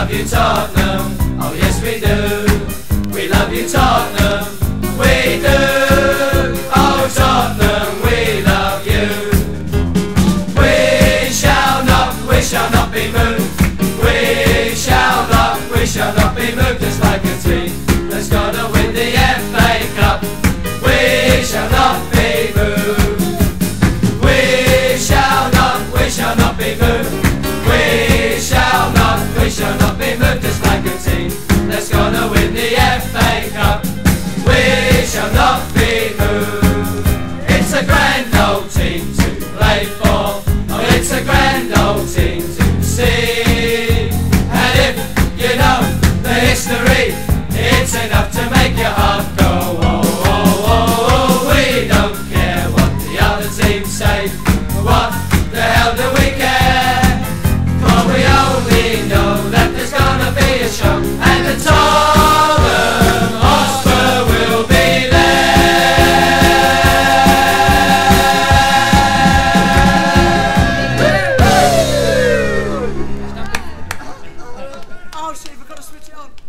love you Tottenham, oh yes we do. We love you Tottenham, we do. Oh Tottenham, we love you. We shall not be moved. We shall not be moved just like a team that's gonna win the FA Cup. We shall not be moved. We shall not be moved. We shall not be moved just like a team that's gonna win the FA Cup. We shall not be moved. It's a grand old team to play for. Oh, it's a grand old team to see. And if you know the history, it's enough to make your heart go oh, oh, oh, oh. We don't care what the other teams say. What the hell do we care? For we only know that there's gonna be a show, and the Tottenham Hotspur will be there. Oh shit, we've got to switch it on.